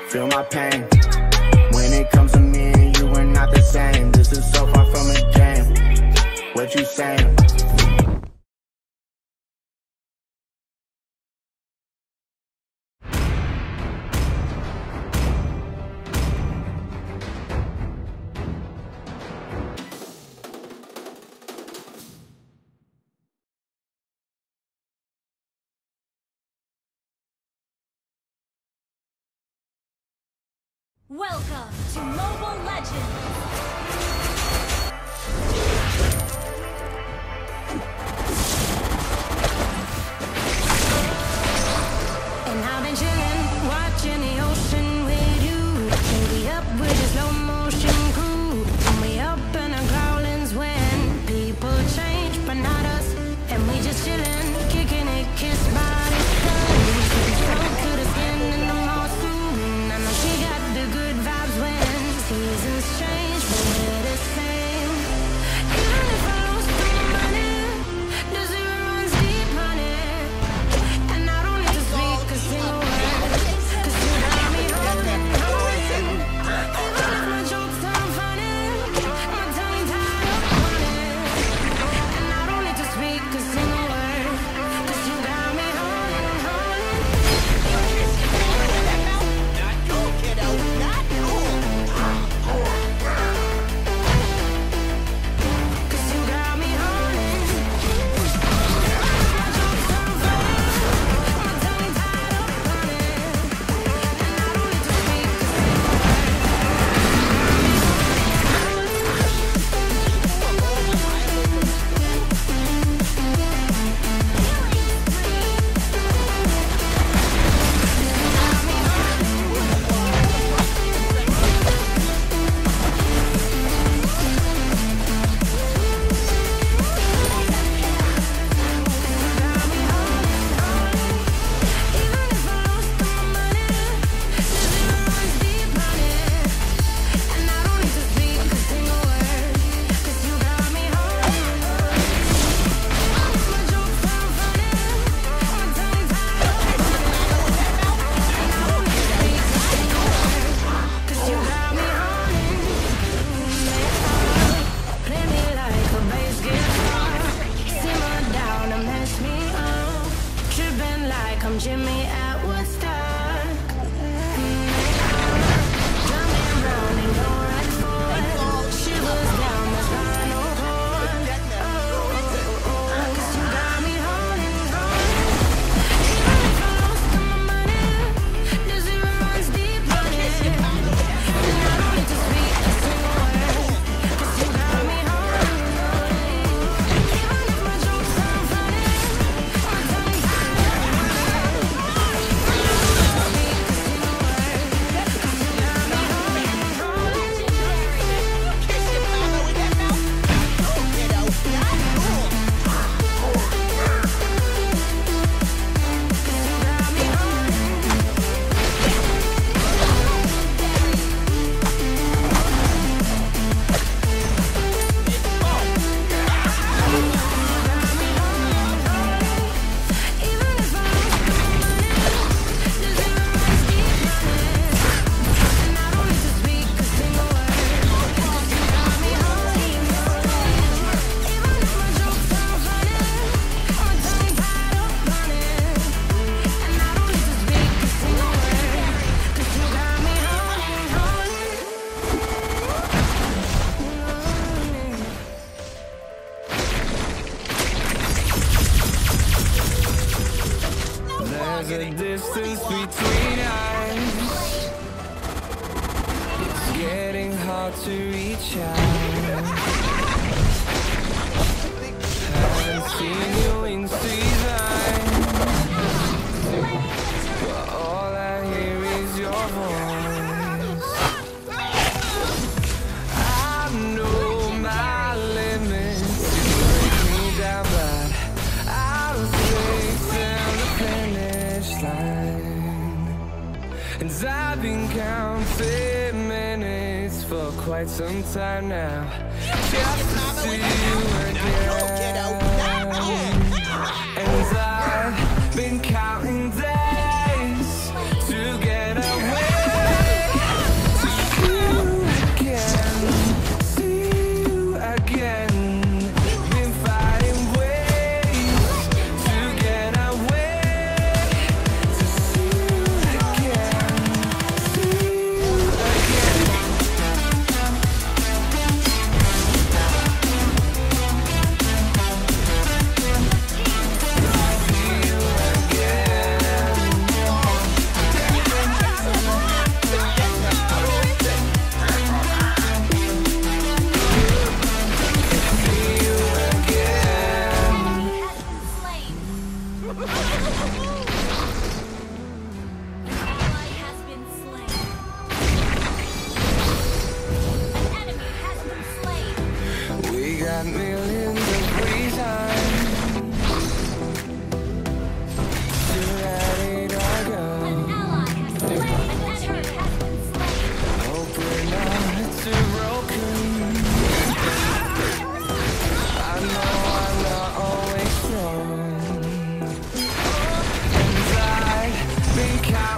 feel my pain. When it comes to me and you, we're not the same. This is so far from a game. What you saying? Welcome to Mobile Legends! And I've been chillin', watching the ocean with you. And we up with a slow motion crew. And we up in our growlings when people change, but not us. And we just chillin', kicking it, kissed by the sun. We flow to the skin in the mall soon. I know she got the good vibes when seasons change, but we're the same. Even if I lose my money, the zero runs deep, honey. And I don't need to speak a single word, 'cause you got me holding. Even if my jokes aren't funny, my tongue tied up on it. And I don't need to speak a single word, 'cause you got me holding. Not cool, kiddo, not cool. 'Cause you got me holding. My jokes aren't funny, my tongue tied up on it. And I don't need to speak a single Jimmy at Woodstock. Drumming round and go right for it. Shivers down my spinal cord. Oh, 'cause you got me holding. Even if I lost all my money, the zero runs deep, honey. And I don't need to speak a single word, 'cause you got me holding. Even if my jokes aren't funny, my tongue tied up. There's a distance between us. It's getting hard to reach out. Haven't seen you in seasons, but all I hear is your voice. I know my limits. You break me down, but I'll stay till the finish line. And I've been counting minutes for quite some time now, just to see you again. And I've been counting days to get away.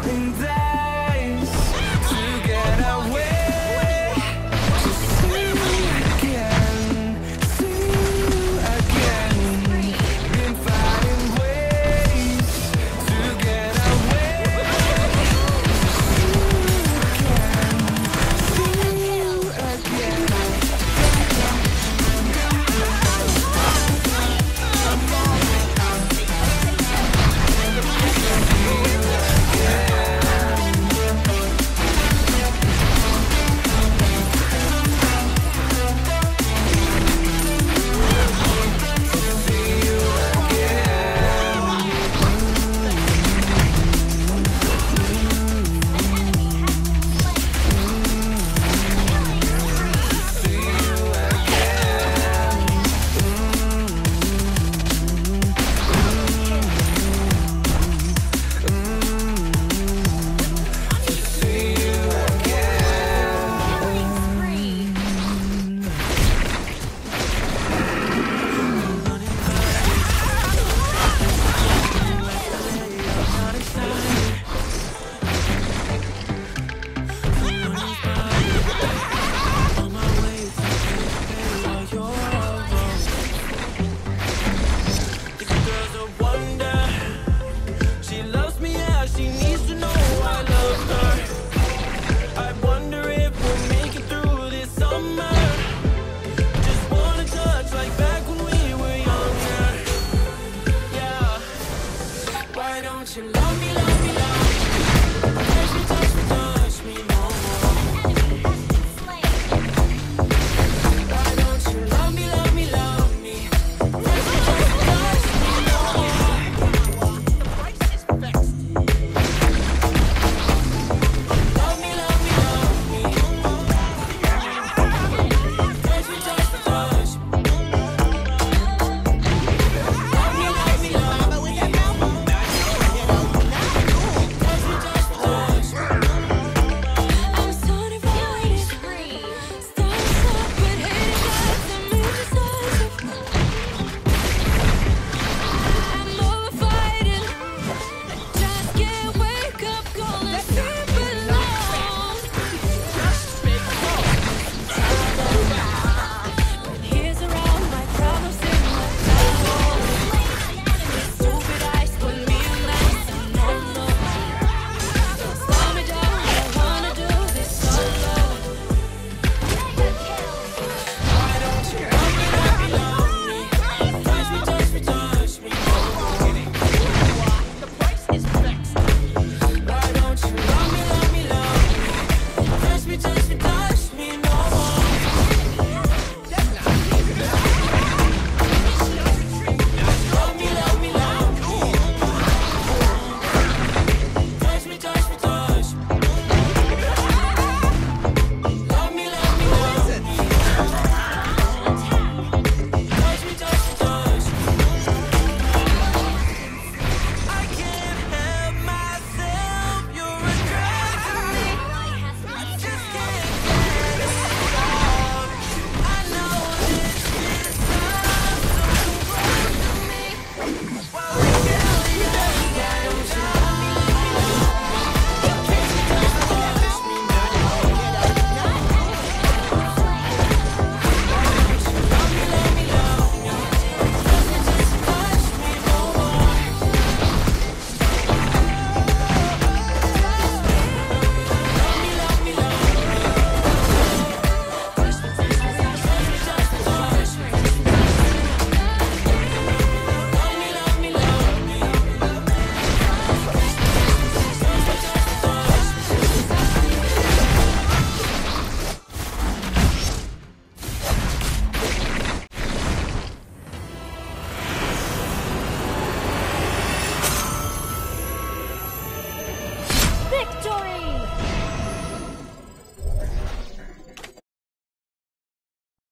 counting days to get away, to see you again. Been finding ways to get away, see you again. Why don't you love